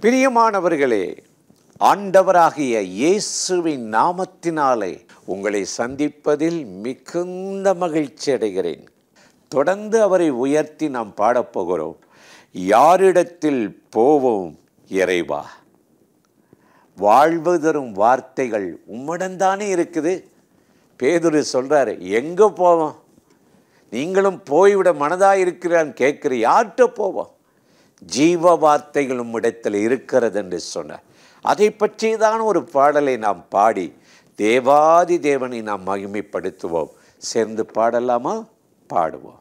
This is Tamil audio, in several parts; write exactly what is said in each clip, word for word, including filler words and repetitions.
பிரியமானவர்களே, ஆண்டவராகிய இயேசுவின் நாமத்தினாலே உங்களை சந்திப்பதில் மிகுந்த மகிழ்ச்சி அடைகிறேன். தொடர்ந்து அவரை உயர்த்தி நாம் பாடப்போகிறோம். யாரிடத்தில் போவோம் இறைவா? வாழ்வு தரும் வார்த்தைகள் உம்மிடம்தானே இருக்குது. பேதுரு சொல்றாரு, எங்க போவோம்? நீங்களும் போய்விட மனதாக இருக்கிறான்னு கேட்குற, யார்கிட்ட போவோம்? ஜீவ வார்த்தைகள் உம்மிடத்தில் இருக்கிறது என்று சொன்னார். அதை பற்றி தான் ஒரு பாடலை நாம் பாடி தேவாதி தேவனை நாம் மகிமைப்படுத்துவோம். சேர்ந்து பாடலாமா? பாடுவோம்.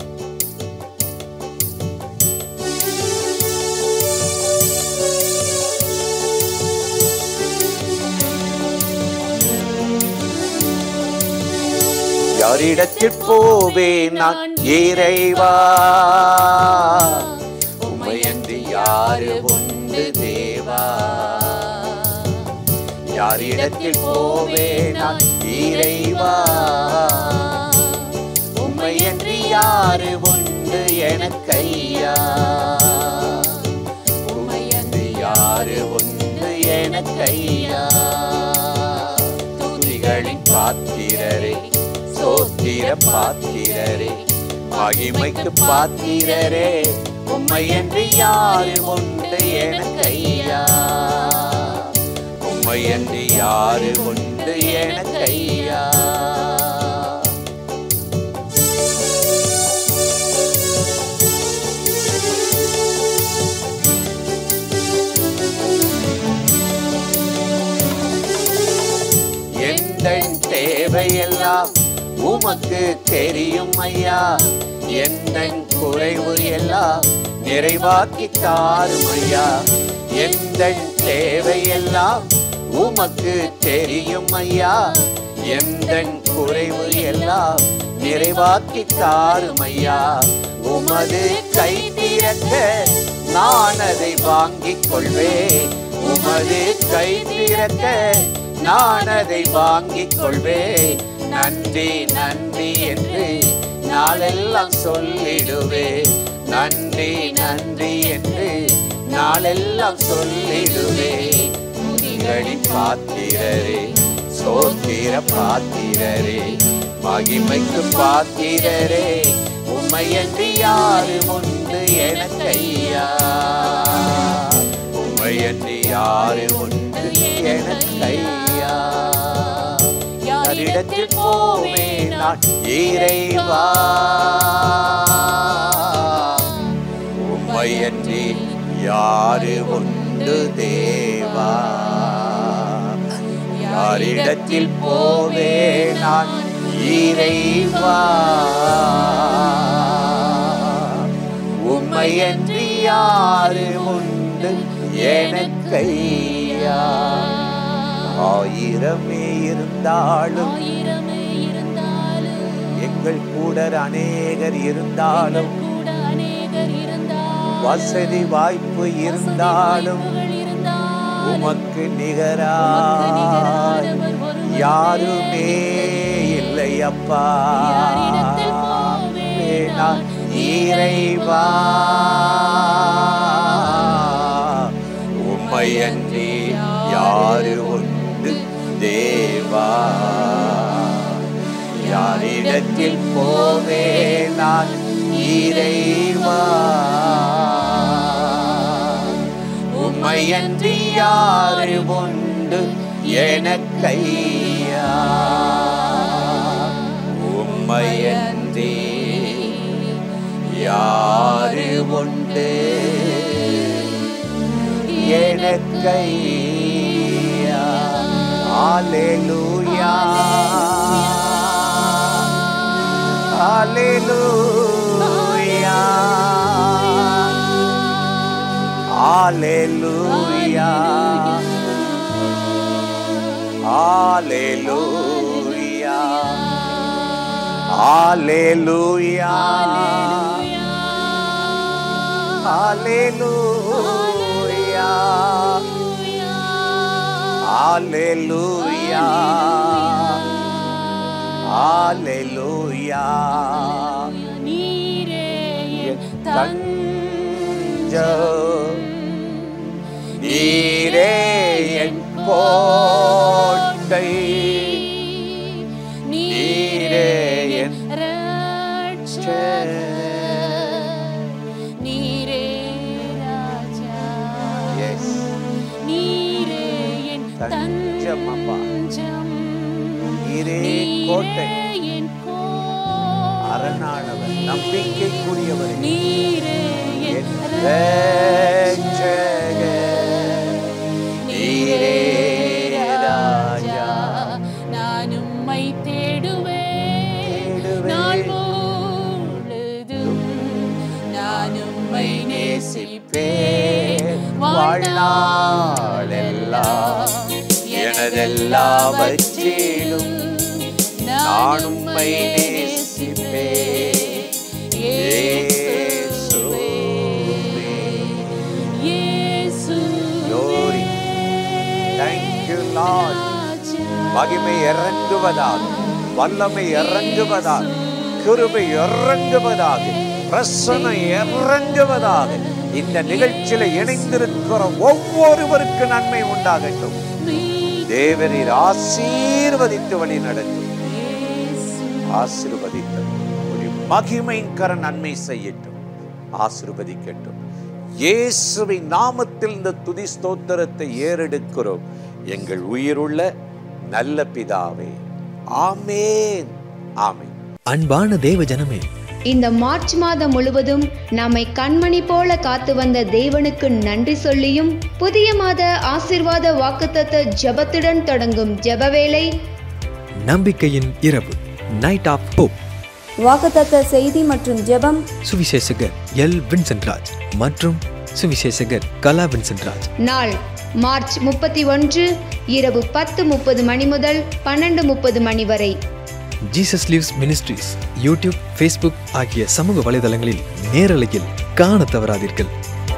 யாரிடத்தில் போவேன் நான் இறைவா? உம்மையன்றி யாரு உண்டு தேவா? யாரிடத்தில் போவேன் நான் இறைவா? உம்மையன்றி யாரு உண்டு எனக்கையா? உம்மையன்றி யாரு உண்டு எனக்கையா? துதிகளின் பாத்திரரே, சோத்திர பாத்திரரே, மகிமைக்கு பாத்திரரே, உம்மையன்றி யாரு உண்டு எனக்கையா? உம்மையன்றி யாரு உண்டு எனக்கையா? எந்தன் தேவையெல்லாம் உமக்கு தெரியும் ஐயா. எந்தன் குறைவு எல்லாம் நிறைவாக்கி தாரும் ஐயா. எந்தன் தேவையெல்லாம் உமக்கு தெரியும் ஐயா. எந்தன் குறைவு எல்லாம் நிறைவாக்கி தாரும் ஐயா. உமது கை திறக்க நான் அதை வாங்கிக் கொள்வேன். உமது கை திறக்க நான் அதை வாங்கிக் கொள்வேன். நன்றி நன்றி என்று நாளெல்லாம் சொல்லிடுவேன். நன்றி நன்றி என்று நாளெல்லாம் சொல்லிடுவேன். துதிகளின் பாத்திரரே, சோத்திர பாத்திரரே, மகிமைக்கு பாத்திரரே, உம்மையன்றி யாரு உண்டு எனக்கையா? உம்மையன்றி யாரு உண்டு எனக்கையா? யாரிடத்தில் போவேன் நான் இறைவா? உம்மையன்றி யாரு உண்டு தேவா? யாரிடத்தில் போவேன் நான் இறைவா? உம்மையன்றி யாரு உண்டு எனக்கையா? ஆயிரமே இருந்தாலும் எங்கள் கூட அநேகர் இருந்தாலும், வசதி வாய்ப்பு இருந்தாலும், உமக்கு நிகராய் யாருமே இல்லை அப்பா. இறைவா, உம்மையன்றி யாரு உண்டு தேவா? யாரிடத்தில் போவேன் நான் இறைவா? உம்மையன்றி யாரு உண்டு எனக்கையா? உம்மையன்றி யாரு உண்டு எனக்கையா? அல்லேலூயா, அல்லேலூயா, அல்லேலூயா, அல்லேலூயா, அல்லேலூயா, அல்லேலூயா, அல்லேலூயா, அல்லேலூயா. நீரே தஞ்சம், கோட்டை, நீரே என் ரட்சகர், நீரே ராஜா, நீரே என் தஞ்சம், அப்பா நீரே கோட்டை, அரணானவர், நம்பிக்கைக்குரியவர், நீரே என் ரட்சகர், நீரே ராஜா. நான் உம்மை தேடுவேன் நாள் முழுதும், நான் உம்மை நேசிப்பேன் வாழ்நாளெல்லாம், எனதெல்லாவற்றிலும் நான் உம்மை நேசிப்பேன் இயேசுவே. Glory. Thank you Lord. மகிமை இறங்குவதாக, வல்லமை இறங்குவதாக, கிருபை இறங்குவதாக, பிரசன்னம் இறங்குவதாக. இந்த நிகழ்ச்சியில இணைந்திருக்கிற ஒவ்வொருவருக்கு நன்மை உண்டாகட்டும். தேவரீர் ஆசீர்வதித்து வழி நடத்தும், ஆசீர்வதித்து மகிமையின் கர நன்மை செய்யட்டும், ஆசீர்வதிக்கட்டும். இயேசுவின் நாமத்தில் இந்த துதி ஸ்தோத்திரத்தை ஏறெடுக்கிறோம் எங்கள் உயிருள்ள நல்ல பிதாவே. ஆமென், ஆமென். அன்பான தேவ ஜனமே, இந்த மார்ச் மாதம் முழுவதும் நம்மை கண்மணி போல காத்து வந்த தேவனுக்கு நன்றி சொல்லியும், புதிய மாத ஆசீர்வாத வாக்குத்தத்த ஜெபத்துடன் தொடங்கும் ஜெபவேளை நம்பிக்கையின் இரவு, நைட் ஆஃப் ஹோப். வாக்குத்தத்த செய்தி மற்றும் ஜெபம் சுவிசேஷகர் எல் வின்சென்ட் ராஜ் மற்றும் சுவிசேஷகர் கலா வின்சென்ட் ராஜ். நாள் மார்ச் முப்பத்தி ஒன்று இரவு பத்து முப்பது மணி முதல் பன்னெண்டு முப்பது மணி வரை. Jesus lives ministries YouTube, Facebook ஆகிய சமூக வலைதளங்களில் நேரலையில் காண தவறாதீர்கள்.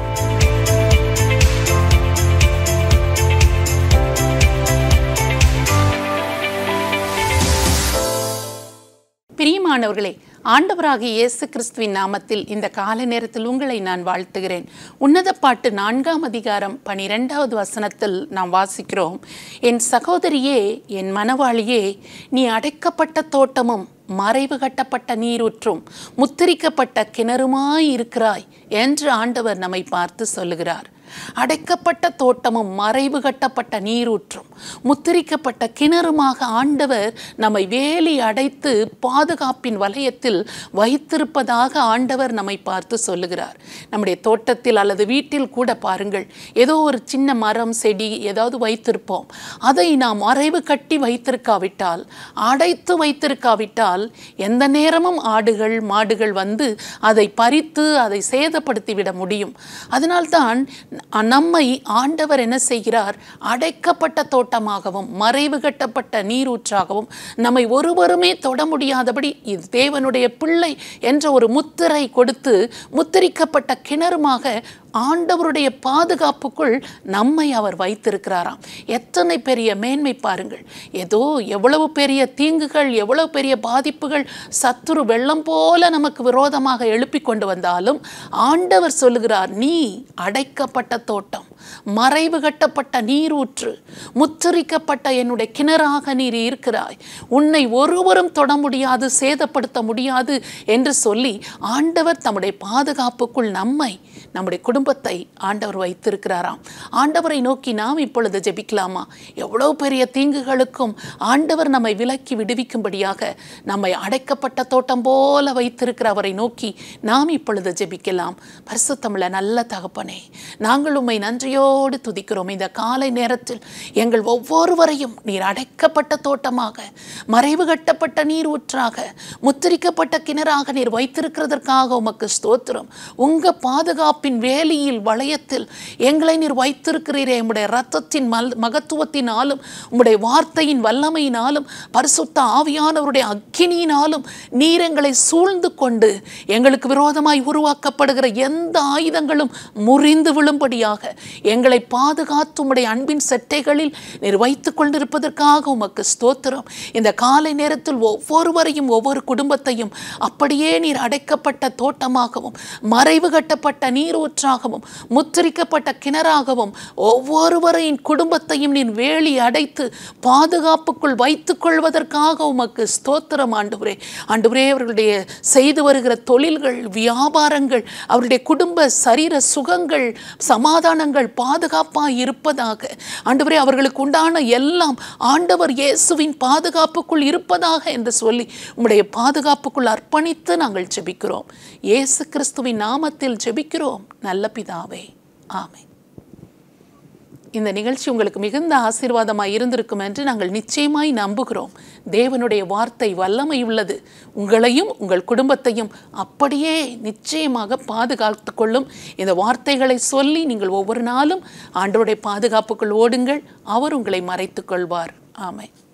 பிரியமானவர்களே, ஆண்டவராகிய இயேசு கிறிஸ்துவின் நாமத்தில் இந்த காலை நேரத்தில் உங்களை நான் வாழ்த்துகிறேன். உன்னத பாட்டு நான்காம் அதிகாரம் பனிரெண்டாவது வசனத்தில் நாம் வாசிக்கிறோம், என் சகோதரியே, என் மனவாளியே, நீ அடைக்கப்பட்ட தோட்டமும் மறைவு கட்டப்பட்ட நீரூற்றும் முத்திரிக்கப்பட்ட கிணறுமாய் இருக்கிறாய் என்று ஆண்டவர் நம்மை பார்த்து சொல்லுகிறார். அடைக்கப்பட்ட தோட்டமும் மறைவு கட்டப்பட்ட நீரூற்றும் முத்திரிக்கப்பட்ட கிணறுமாக ஆண்டவர் நம்மை வேலி அடைத்து பாதுகாப்பின் வலயத்தில் வைத்திருப்பதாக ஆண்டவர் நம்மை பார்த்து சொல்லுகிறார். நம்முடைய தோட்டத்தில் அல்லது வீட்டில் கூட பாருங்கள், ஏதோ ஒரு சின்ன மரம் செடி ஏதாவது வைத்திருப்போம். அதை நாம் மறைவு கட்டி வைத்திருக்காவிட்டால், அடைத்து வைத்திருக்காவிட்டால், எந்த நேரமும் ஆடுகள் மாடுகள் வந்து அதை பறித்து அதை சேதப்படுத்திவிட முடியும். அதனால்தான் நம்மை ஆண்டவர் என்ன செய்கிறார், அடைக்கப்பட்ட தோட்டமாகவும் மறைவு கட்டப்பட்ட நீரூற்றாகவும் நம்மை ஒருவருமே தொட முடியாதபடி இது தேவனுடைய பிள்ளை என்ற ஒரு முத்திரை கொடுத்து முத்திரிக்கப்பட்ட கிணறுமாக ஆண்டவருடைய பாதுகாப்புக்குள் நம்மை அவர் வைத்திருக்கிறாராம். எத்தனை பெரிய மேன்மை பாருங்கள். ஏதோ எவ்வளவு பெரிய தீங்குகள், எவ்வளவு பெரிய பாதிப்புகள் சத்துரு வெள்ளம் போல நமக்கு விரோதமாக எழுப்பி கொண்டு வந்தாலும் ஆண்டவர் சொல்லுகிறார், நீ அடைக்கப்பட்ட தோட்டம், மறைவு கட்டப்பட்ட நீரூற்று, முத்திரிக்கப்பட்ட என்னுடைய கிணறாக நீர் இருக்கிறாய், உன்னை ஒருவரும் தொட முடியாது, சேதப்படுத்த முடியாது என்று சொல்லி ஆண்டவர் தம்முடைய பாதுகாப்புக்குள் நம்மை, நம்முடைய குடும்பத்தை ஆண்டவர் வைத்திருக்கிறாராம். ஆண்டவரை நோக்கி நாம் இப்பொழுது ஜெபிக்கலாமா? எவ்வளவு பெரிய தீங்குகளுக்கும் ஆண்டவர் நம்மை விலக்கி விடுவிக்கும்படியாக நம்மை அடைக்கப்பட்ட தோட்டம் போல வைத்திருக்கிற அவரை நோக்கி நாம் இப்பொழுது ஜெபிக்கலாம். பரிசுத்தமுள்ள நல்ல தகப்பனே, நாங்கள் உம்மை நன்றியோடு துதிக்கிறோம். இந்த காலை நேரத்தில் எங்கள் ஒவ்வொருவரையும் நீர் அடைக்கப்பட்ட தோட்டமாக, மறைவு கட்டப்பட்ட நீர் ஊற்றாக, முத்திரிக்கப்பட்ட கிணறாக நீர் வைத்திருக்கிறதற்காக உமக்கு ஸ்தோத்திரம். உங்க பாதுகாப்பின் வேலியில் வளையத்தில் எங்களை நீர் வைத்திருக்கிறீரே. உம்முடைய இரத்தத்தின் மல் மகத்துவத்தினாலும் உம்முடைய வார்த்தையின் வல்லமையினாலும் பரிசுத்த ஆவியானவருடைய அக்கினியினாலும் நீர் எங்களை சூழ்ந்து கொண்டு எங்களுக்கு விரோதமாய் உருவாக்கப்படுகிற எந்த ஆயுதங்களும் முறிந்து விழும்படியாக எங்களை பாதுகாத்து உம்முடைய அன்பின் செட்டைகளில் நீர் வைத்துக் கொண்டிருப்பதற்காக உமக்கு ஸ்தோத்திரம். இந்த காலை நேரத்தில் ஒவ்வொருவரையும் ஒவ்வொரு குடும்பத்தையும் அப்படியே நீர் அடைக்கப்பட்ட தோட்டமாகவும் மறைவு கட்டப்பட்ட நீரூற்றாகவும் முத்திரிக்கப்பட்ட கிணறாகவும் ஒவ்வொருவரின் குடும்பத்தையும் நீர் வேலி அடைத்து பாதுகாப்புக்குள் வைத்துக் கொள்வதற்காக உமக்கு ஸ்தோத்திரம் ஆண்டவரே. ஆண்டவரே, அவர்களுடைய செய்து வருகிற தொழில்கள், வியாபாரங்கள், அவருடைய குடும்ப சரீர சுகங்கள், சமாதானங்கள் பாதுகாப்பாக இருப்பதாக ஆண்டவரே, அவர்களுக்கு உண்டான எல்லாம் ஆண்டவர் இயேசுவின் பாதுகாப்புக்குள் இருப்பதாக என்று சொல்லி உம்முடைய பாதுகாப்புக்குள் அர்ப்பணித்து நாங்கள் ஜெபிக்கிறோம். இயேசு கிறிஸ்துவின் நாமத்தில் ஜெபிக்கிறோம் நல்ல பிதாவே, ஆமென். இந்த நிகழ்ச்சி உங்களுக்கு மிகுந்த ஆசீர்வாதமாய் இருந்திருக்கும் என்று நாங்கள் நிச்சயமாய் நம்புகிறோம். தேவனுடைய வார்த்தை வல்லமை உள்ளது. உங்களையும் உங்கள் குடும்பத்தையும் அப்படியே நிச்சயமாக பாதுகாத்து கொள்ளும். இந்த வார்த்தைகளை சொல்லி நீங்கள் ஒவ்வொரு நாளும் ஆண்டவருடைய பாதுகாப்புக்குள் ஓடுங்கள். அவர் உங்களை மறைத்துக் கொள்வார். ஆமென்.